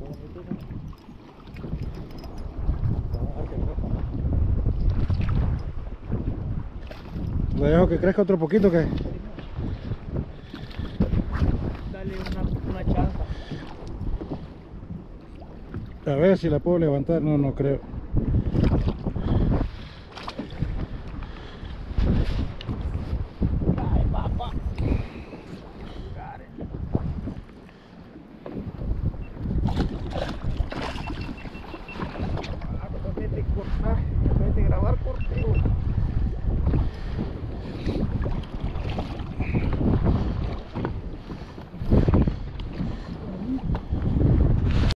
Lo dejo que crezca otro poquito que... Dale una chance. A ver si la puedo levantar, no creo. Ay, papá. Después de grabar corteo.